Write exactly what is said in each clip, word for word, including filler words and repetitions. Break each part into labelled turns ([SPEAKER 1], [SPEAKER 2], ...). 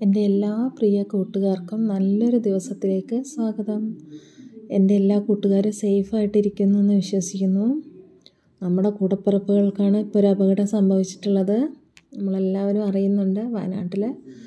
[SPEAKER 1] എൻ്റെ എല്ലാ പ്രിയ കൂട്ടുകാർക്കും നല്ലൊരു ദിവസത്തിലേക്ക് സ്വാഗതം. എൻ്റെ എല്ലാ കൂട്ടുകാരും സേഫായിട്ടിരിക്കുന്നു എന്ന് വിശ്വസിക്കുന്നു. നമ്മുടെ കൂടപ്പിറപ്പുകൾക്കാണ് ഇപ്പോൾ ഒരു അപകടം സംഭവിച്ചിട്ടുള്ളത്. നമ്മളെല്ലാവരും അറിയുന്നുണ്ട്. വയനാട്ടിൽ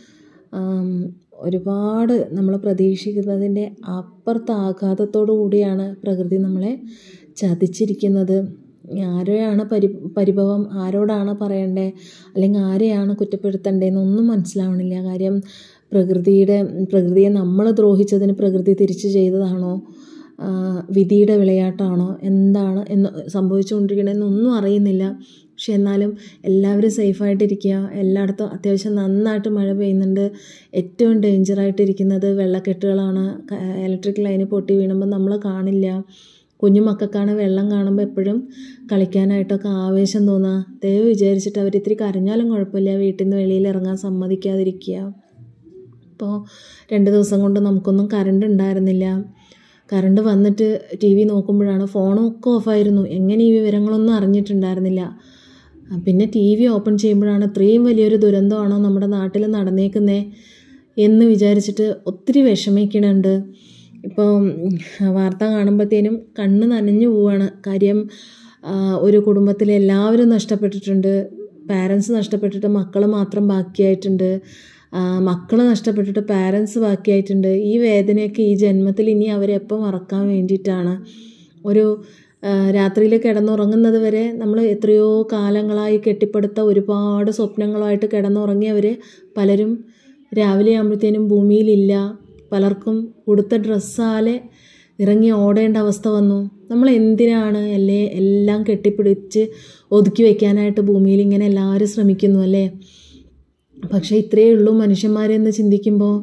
[SPEAKER 1] ഒരുപാട് നമ്മൾ പ്രതീക്ഷിക്കുന്നതിൻ്റെ അപ്പുറത്ത് ആഘാതത്തോടു കൂടിയാണ് പ്രകൃതി നമ്മളെ ചതിച്ചിരിക്കുന്നത്. ആരെയാണ് പരി പരിഭവം ആരോടാണ് പറയണ്ടേ, അല്ലെങ്കിൽ ആരെയാണ് കുറ്റപ്പെടുത്തേണ്ടതെന്നൊന്നും മനസ്സിലാവണില്ല. കാര്യം പ്രകൃതിയുടെ പ്രകൃതിയെ നമ്മൾ ദ്രോഹിച്ചതിന് പ്രകൃതി തിരിച്ചു ചെയ്തതാണോ, വിധിയുടെ വിളയാട്ടമാണോ, എന്താണ് എന്ന് സംഭവിച്ചുകൊണ്ടിരിക്കണമെന്നൊന്നും അറിയുന്നില്ല. പക്ഷെ എന്നാലും എല്ലാവരും സേഫായിട്ടിരിക്കുക. എല്ലായിടത്തും അത്യാവശ്യം നന്നായിട്ട് മഴ പെയ്യുന്നുണ്ട്. ഏറ്റവും ഡേഞ്ചറായിട്ടിരിക്കുന്നത് വെള്ളക്കെട്ടുകളാണ്. ഇലക്ട്രിക് ലൈന് പൊട്ടി വീണുമ്പോൾ നമ്മൾ കാണില്ല. കുഞ്ഞു മക്കൾക്കാണ് വെള്ളം കാണുമ്പോൾ എപ്പോഴും കളിക്കാനായിട്ടൊക്കെ ആവേശം തോന്നുക. ദൈവം വിചാരിച്ചിട്ട് അവർ ഇത്തിരി കരഞ്ഞാലും കുഴപ്പമില്ല, വീട്ടിൽ നിന്ന് വെളിയിൽ ഇറങ്ങാൻ സമ്മതിക്കാതിരിക്കുക. ഇപ്പോൾ രണ്ട് ദിവസം കൊണ്ട് നമുക്കൊന്നും കറണ്ട് ഉണ്ടായിരുന്നില്ല. കറണ്ട് വന്നിട്ട് ടി വി നോക്കുമ്പോഴാണ് ഫോണൊക്കെ ഓഫായിരുന്നു. എങ്ങനെ ഈ വിവരങ്ങളൊന്നും അറിഞ്ഞിട്ടുണ്ടായിരുന്നില്ല. പിന്നെ ടി വി ഓപ്പൺ ചെയ്യുമ്പോഴാണ് ഇത്രയും വലിയൊരു ദുരന്തമാണോ നമ്മുടെ നാട്ടിൽ നടന്നേക്കുന്നേ എന്ന് വിചാരിച്ചിട്ട് ഒത്തിരി വിഷമിക്കണുണ്ട്. ഇപ്പോൾ വാർത്ത കാണുമ്പോഴത്തേനും കണ്ണ് നനഞ്ഞു പോവാണ്. കാര്യം ഒരു കുടുംബത്തിലെ എല്ലാവരും നഷ്ടപ്പെട്ടിട്ടുണ്ട്. പാരൻസ് നഷ്ടപ്പെട്ടിട്ട് മക്കൾ മാത്രം ബാക്കിയായിട്ടുണ്ട്. മക്കൾ നഷ്ടപ്പെട്ടിട്ട് പാരൻസ് ബാക്കിയായിട്ടുണ്ട്. ഈ വേദനയൊക്കെ ഈ ജന്മത്തിൽ ഇനി അവരെപ്പം മറക്കാൻ വേണ്ടിയിട്ടാണ്. ഒരു രാത്രിയിൽ കിടന്നുറങ്ങുന്നത് വരെ നമ്മൾ എത്രയോ കാലങ്ങളായി കെട്ടിപ്പടുത്ത ഒരുപാട് സ്വപ്നങ്ങളായിട്ട് കിടന്നുറങ്ങിയവർ പലരും രാവിലെ ആകുമ്പോഴത്തേനും ഭൂമിയിലില്ല. പലർക്കും ഉടുത്ത ഡ്രസ്സാലെ ഇറങ്ങി ഓടേണ്ട അവസ്ഥ വന്നു. നമ്മൾ എന്തിനാണ് അല്ലേ എല്ലാം കെട്ടിപ്പിടിച്ച് ഒതുക്കി വയ്ക്കാനായിട്ട് ഭൂമിയിൽ ഇങ്ങനെ എല്ലാവരും ശ്രമിക്കുന്നു അല്ലേ. പക്ഷേ ഇത്രയേ ഉള്ളൂ മനുഷ്യന്മാരെന്ന് ചിന്തിക്കുമ്പോൾ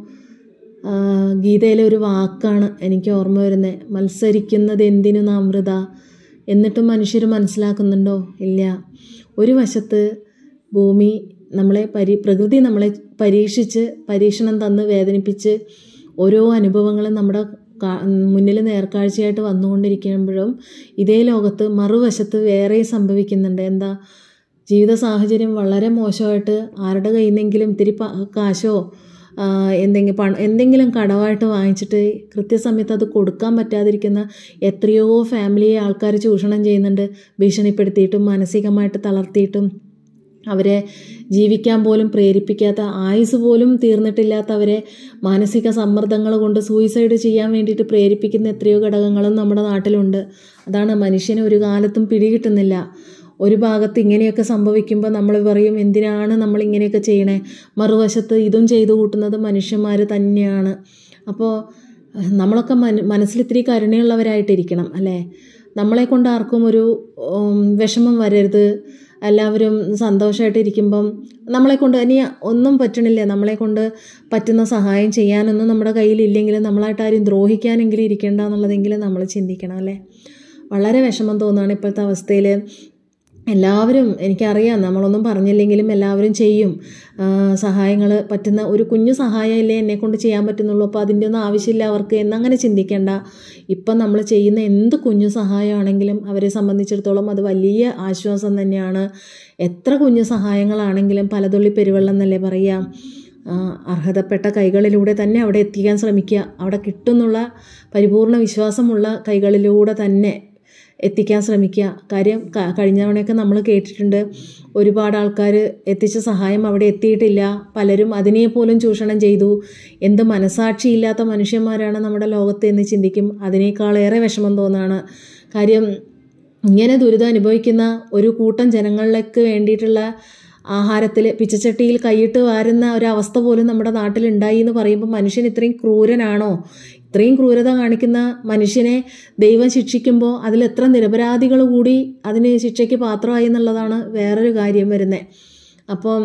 [SPEAKER 1] ഗീതയിലെ ഒരു വാക്കാണ് എനിക്ക് ഓർമ്മ വരുന്നത്. മത്സരിക്കുന്നത് എന്തിനു നാം വൃഥ. എന്നിട്ടും മനുഷ്യർ മനസ്സിലാക്കുന്നുണ്ടോ? ഇല്ല. ഒരു വശത്ത് ഭൂമി നമ്മളെ പരി പ്രകൃതി നമ്മളെ പരീക്ഷിച്ച് പരീക്ഷണം തന്ന് വേദനിപ്പിച്ച് ഓരോ അനുഭവങ്ങളും നമ്മുടെ മുന്നിൽ നേർക്കാഴ്ചയായിട്ട് വന്നുകൊണ്ടിരിക്കുമ്പോഴും ഇതേ ലോകത്ത് മറുവശത്ത് വേറെ സംഭവിക്കുന്നുണ്ട്. എന്താ, ജീവിത സാഹചര്യം വളരെ മോശമായിട്ട് ആരുടെ കയ്യിൽ നിന്നെങ്കിലും ഇത്തിരി കാശോ എന്തെങ്കിലും പണം എന്തെങ്കിലും കടമായിട്ട് വാങ്ങിച്ചിട്ട് കൃത്യസമയത്ത് അത് കൊടുക്കാൻ പറ്റാതിരിക്കുന്ന എത്രയോ ഫാമിലിയെ ആൾക്കാർ ചൂഷണം ചെയ്യുന്നുണ്ട്. ഭീഷണിപ്പെടുത്തിയിട്ടും മാനസികമായിട്ട് തളർത്തിയിട്ടും അവരെ ജീവിക്കാൻ പോലും പ്രേരിപ്പിക്കാത്ത, ആയുസ് പോലും തീർന്നിട്ടില്ലാത്തവരെ മാനസിക സമ്മർദ്ദങ്ങൾ കൊണ്ട് സൂയിസൈഡ് ചെയ്യാൻ വേണ്ടിയിട്ട് പ്രേരിപ്പിക്കുന്ന എത്രയോ ഘടകങ്ങളും നമ്മുടെ നാട്ടിലുണ്ട്. അതാണ് മനുഷ്യന് ഒരു കാലത്തും പിടികിട്ടുന്നില്ല. ഒരു ഭാഗത്ത് ഇങ്ങനെയൊക്കെ സംഭവിക്കുമ്പോൾ നമ്മൾ പറയും എന്തിനാണ് നമ്മൾ ഇങ്ങനെയൊക്കെ ചെയ്യണേ. മറുവശത്ത് ഇതും ചെയ്തു കൂട്ടുന്നത് മനുഷ്യന്മാർ തന്നെയാണ്. അപ്പോൾ നമ്മളൊക്കെ മന മനസ്സിലിത്തിരി കരുണയുള്ളവരായിട്ടിരിക്കണം അല്ലേ. നമ്മളെ കൊണ്ട് ആർക്കും ഒരു വിഷമം വരരുത്. എല്ലാവരും സന്തോഷമായിട്ടിരിക്കുമ്പം നമ്മളെ കൊണ്ട് ഇനി ഒന്നും പറ്റണില്ല, നമ്മളെ കൊണ്ട് പറ്റുന്ന സഹായം ചെയ്യാനൊന്നും നമ്മുടെ കയ്യിലില്ലെങ്കിലും നമ്മളായിട്ട് ആരും ദ്രോഹിക്കാനെങ്കിലും ഇരിക്കേണ്ട എന്നുള്ളതെങ്കിലും നമ്മൾ ചിന്തിക്കണം അല്ലേ. വളരെ വിഷമം തോന്നുകയാണ് ഇപ്പോഴത്തെ അവസ്ഥയിൽ. എല്ലാവരും, എനിക്കറിയാം നമ്മളൊന്നും പറഞ്ഞില്ലെങ്കിലും എല്ലാവരും ചെയ്യും സഹായങ്ങൾ. പറ്റുന്ന ഒരു കുഞ്ഞു സഹായമല്ലേ എന്നെക്കൊണ്ട് ചെയ്യാൻ പറ്റുന്നുള്ളൂ, അപ്പോൾ അതിൻ്റെ ഒന്നും ആവശ്യമില്ല അവർക്ക് എന്നങ്ങനെ ചിന്തിക്കേണ്ട. ഇപ്പം നമ്മൾ ചെയ്യുന്ന എന്ത് കുഞ്ഞു സഹായമാണെങ്കിലും അവരെ സംബന്ധിച്ചിടത്തോളം അത് വലിയ ആശ്വാസം തന്നെയാണ്. എത്ര കുഞ്ഞു സഹായങ്ങളാണെങ്കിലും പലതുള്ളി പെരുവെള്ളം എന്നല്ലേ പറയുക. അർഹതപ്പെട്ട കൈകളിലൂടെ തന്നെ അവിടെ എത്തിക്കാൻ ശ്രമിക്കുക. അവിടെ കിട്ടുന്നുള്ള പരിപൂർണ വിശ്വാസമുള്ള കൈകളിലൂടെ തന്നെ എത്തിക്കാൻ ശ്രമിക്കുക. കാര്യം കഴിഞ്ഞ തവണയൊക്കെ നമ്മൾ കേട്ടിട്ടുണ്ട് ഒരുപാട് ആൾക്കാർ എത്തിച്ച സഹായം അവിടെ എത്തിയിട്ടില്ല. പലരും അതിനെ പോലും ചൂഷണം ചെയ്തു. എന്ത് മനസാക്ഷിയില്ലാത്ത മനുഷ്യന്മാരാണ് നമ്മുടെ ലോകത്ത് എന്ന് ചിന്തിക്കും. അതിനേക്കാളേറെ വിഷമം തോന്നാണ്. കാര്യം ഇങ്ങനെ ദുരിതം അനുഭവിക്കുന്ന ഒരു കൂട്ടം ജനങ്ങളിലേക്ക് വേണ്ടിയിട്ടുള്ള ആഹാരത്തിൽ പിച്ചച്ചട്ടിയിൽ കൈയിട്ട് വാരുന്ന ഒരവസ്ഥ പോലും നമ്മുടെ നാട്ടിലുണ്ടായി എന്ന് പറയുമ്പോൾ മനുഷ്യൻ ഇത്രയും ക്രൂരനാണോ? ഇത്രയും ക്രൂരത കാണിക്കുന്ന മനുഷ്യനെ ദൈവം ശിക്ഷിക്കുമ്പോൾ അതിലെത്ര നിരപരാധികൾ കൂടി അതിന് ശിക്ഷയ്ക്ക് പാത്രമായി എന്നുള്ളതാണ് വേറൊരു കാര്യം വരുന്നത്. അപ്പം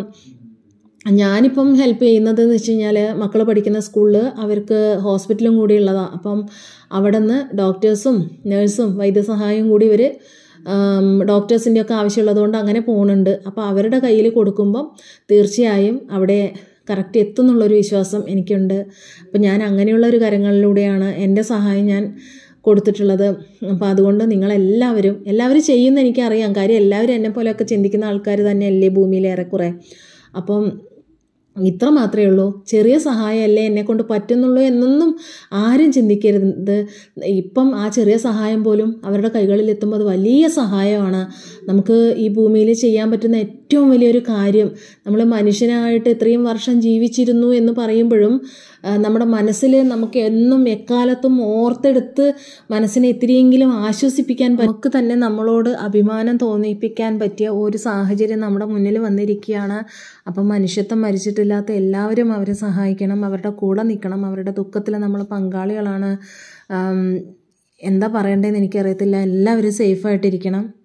[SPEAKER 1] ഞാനിപ്പം ഹെൽപ്പ് ചെയ്യുന്നത് എന്ന് വെച്ച് കഴിഞ്ഞാൽ മക്കൾ പഠിക്കുന്ന സ്കൂളിൽ അവർക്ക് ഹോസ്പിറ്റലും കൂടി ഉള്ളതാണ്. അപ്പം അവിടെ നിന്ന് ഡോക്ടേഴ്സും നേഴ്സും വൈദ്യസഹായവും കൂടി ഇവർ ഡോക്ടേഴ്സിൻ്റെ ഒക്കെ ആവശ്യമുള്ളതുകൊണ്ട് അങ്ങനെ പോകുന്നുണ്ട്. അപ്പോൾ അവരുടെ കയ്യിൽ കൊടുക്കുമ്പം തീർച്ചയായും അവിടെ കറക്റ്റ് എത്തുന്നുള്ളൊരു വിശ്വാസം എനിക്കുണ്ട്. അപ്പം ഞാൻ അങ്ങനെയുള്ളൊരു കാര്യങ്ങളിലൂടെയാണ് എൻ്റെ സഹായം ഞാൻ കൊടുത്തിട്ടുള്ളത്. അപ്പോൾ അതുകൊണ്ട് നിങ്ങളെല്ലാവരും എല്ലാവരും ചെയ്യുമെന്ന് എനിക്കറിയാം. കാര്യം എല്ലാവരും എന്നെ പോലെയൊക്കെ ചിന്തിക്കുന്ന ആൾക്കാർ തന്നെയല്ലേ ഭൂമിയിൽ ഏറെക്കുറെ. അപ്പം ഇത്ര മാത്രമേ ഉള്ളൂ, ചെറിയ സഹായമല്ലേ എന്നെക്കൊണ്ട് പറ്റുന്നുള്ളൂ എന്നൊന്നും ആരും ചിന്തിക്കരുത്. ഇപ്പം ആ ചെറിയ സഹായം പോലും അവരുടെ കൈകളിൽ എത്തുമ്പോൾ അത് വലിയ സഹായമാണ്. നമുക്ക് ഈ ഭൂമിയിൽ ചെയ്യാൻ പറ്റുന്ന ഏറ്റവും വലിയൊരു കാര്യം, നമ്മൾ മനുഷ്യനായിട്ട് ഇത്രയും വർഷം ജീവിച്ചിരുന്നു എന്ന് പറയുമ്പോഴും നമ്മുടെ മനസ്സിൽ നമുക്ക് എന്നും എക്കാലത്തും ഓർത്തെടുത്ത് മനസ്സിനെ ഇത്തിരിയെങ്കിലും ആശ്വസിപ്പിക്കാൻ, നമുക്ക് തന്നെ നമ്മളോട് അഭിമാനം തോന്നിപ്പിക്കാൻ പറ്റിയ ഒരു സാഹചര്യം നമ്മുടെ മുന്നിൽ വന്നിരിക്കുകയാണ്. അപ്പം മനുഷ്യത്വം മരിച്ചിട്ടില്ലാത്ത എല്ലാവരും അവരെ സഹായിക്കണം, അവരുടെ കൂടെ നിൽക്കണം, അവരുടെ ദുഃഖത്തിൽ നമ്മൾ പങ്കാളികളാണ്. എന്താ പറയണ്ടതെന്ന് എനിക്കറിയത്തില്ല. എല്ലാവരും സേഫായിട്ടിരിക്കണം.